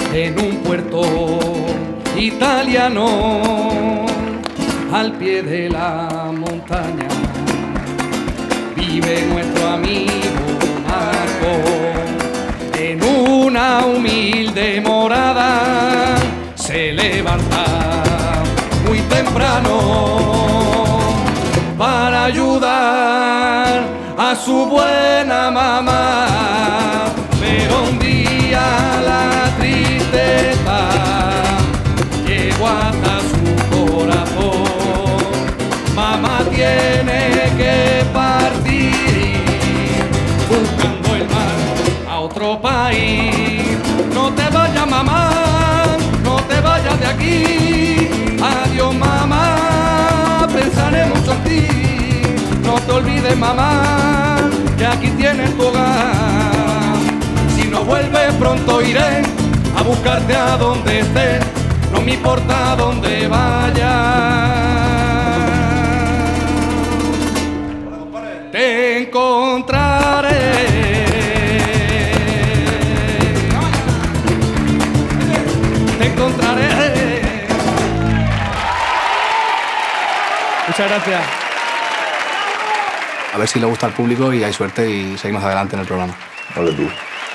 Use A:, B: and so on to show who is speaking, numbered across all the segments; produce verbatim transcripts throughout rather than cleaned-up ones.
A: en un puerto italiano, al pie de la montaña, vive nuestro amigo Marco, en una humilde morada, se levanta muy temprano para ayudar a su buena mamá, pero un día la tristeza llegó hasta su corazón. Mamá tiene que partir buscando el mar a otro país. No te vayas, mamá, no te vayas de aquí. Adiós, mamá, pensaré mucho en ti. No te olvides, mamá, que aquí tienes tu hogar. Si no vuelves pronto iré a buscarte a donde estés, no me importa dónde vayas. Te encontraré. Te encontraré.
B: Muchas gracias.
C: A ver si le gusta al público y hay suerte y seguimos adelante en el programa.
D: Vale tú.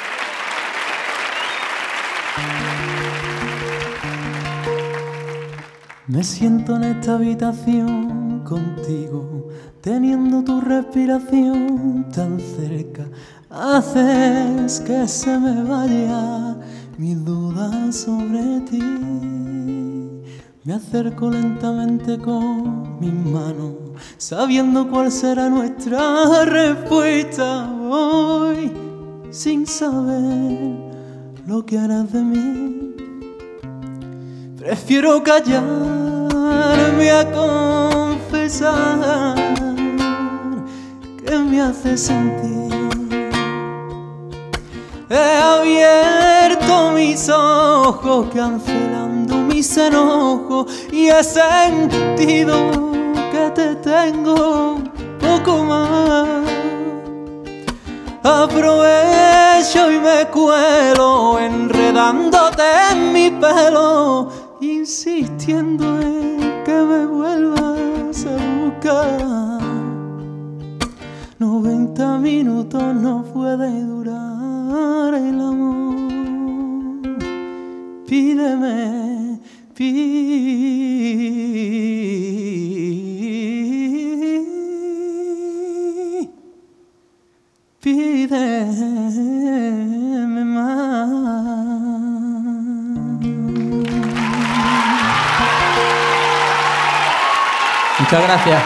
E: Me siento en esta habitación contigo, teniendo tu respiración tan cerca. Haces que se me vaya mi duda sobre ti. Me acerco lentamente con mis manos, sabiendo cuál será nuestra respuesta hoy, sin saber lo que harás de mí. Prefiero callarme a confesar que me hace sentir. He abierto mis ojos cancelando mis enojos y he sentido que te tengo poco más. Aprovecho y me cuelo enredándote en mi pelo, insistiendo en que me vuelvas a buscar. noventa minutos no puede durar el amor. Pídeme, pídeme, pídeme más.
B: Muchas gracias.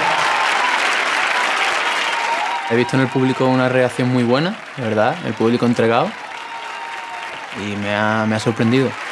B: He visto en el público una reacción muy buena, de verdad, el público entregado, y me ha, me ha sorprendido.